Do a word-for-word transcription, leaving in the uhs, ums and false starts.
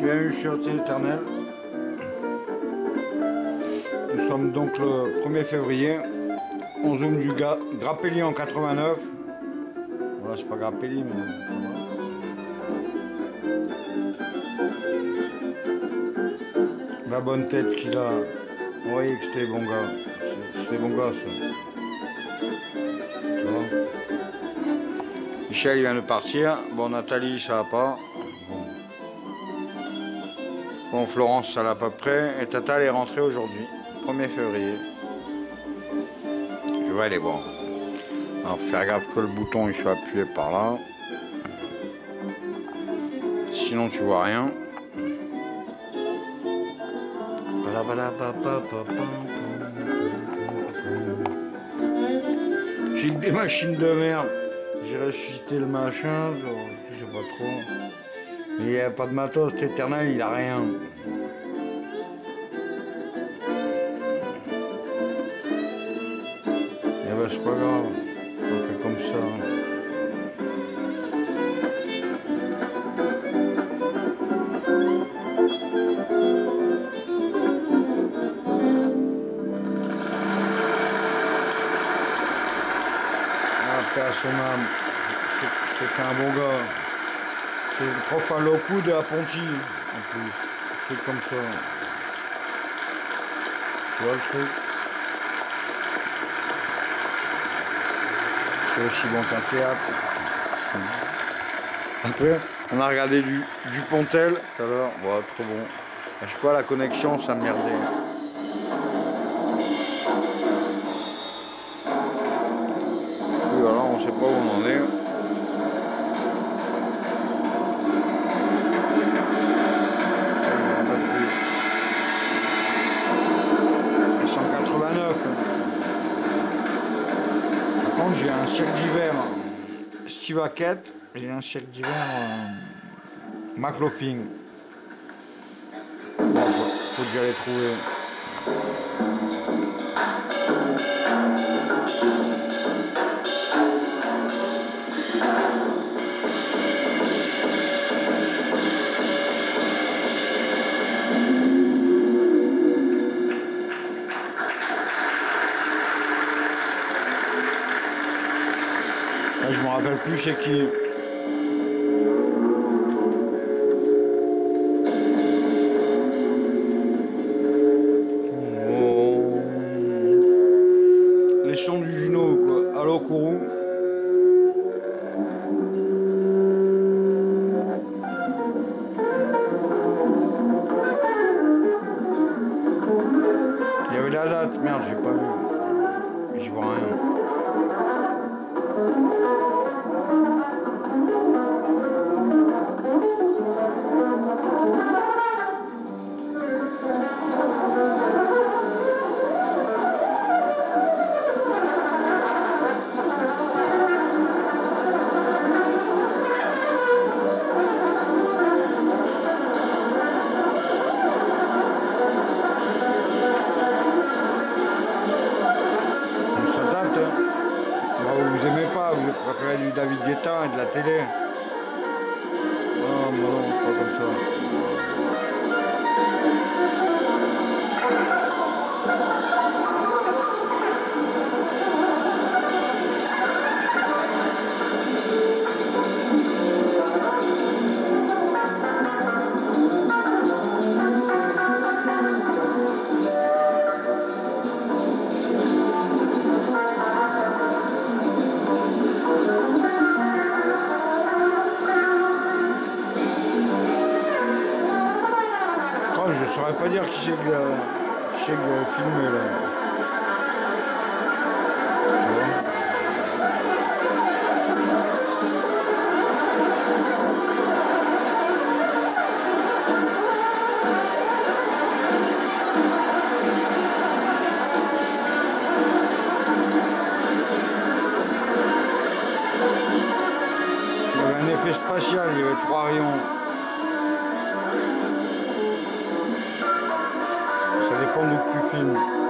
Bienvenue sur T Éternel. Nous sommes donc le premier février. On zoome du Grappelli en quatre-vingt-neuf. Voilà, c'est pas Grappelli, mais la bonne tête qu'il a. On voyait que c'était bon gars. C'était bon gars ça. Tu vois. Michel il vient de partir. Bon, Nathalie ça va pas. Bon, bon Florence ça l'a à peu près. Et Tata elle est rentrée aujourd'hui, premier février. Je vais aller voir. Alors faire gaffe que le bouton il soit appuyé par là. Sinon tu vois rien. J'ai que des machines de merde. J'ai ressuscité le machin, je sais pas trop. Mais il n'y a pas de matos, cet Éternel il a rien. Et ben c'est pas grave, on fait comme ça. À son âme, c'est un bon gars. C'est le prof à Lockwood à Ponty, en plus. Un truc comme ça. Tu vois le truc? C'est aussi bon qu'un théâtre. Après, on a regardé du, du Pontel tout à l'heure. Ouais, trop bon. Je sais pas, la connexion, ça merdait. Alors on sait pas où on en est. cent quatre-vingt-neuf. Par contre j'ai un siècle d'hiver Steve Hackett et j'ai un siècle d'hiver euh, McLaughlin. Bon, faut, faut déjà les trouver. Je me rappelle plus c'est qui. Oh. Les sons du Juno quoi. Allo Kourou. Il y avait la date, merde j'ai pas vu. J'y vois rien. Vous aimez pas, vous préférez du David Guetta et de la télé. Non, non, non, pas comme ça. Je saurais pas dire qui c'est que, qui c'est que filmé là. Il y avait un effet spatial, il y avait trois rayons. Ça dépend d'où tu filmes.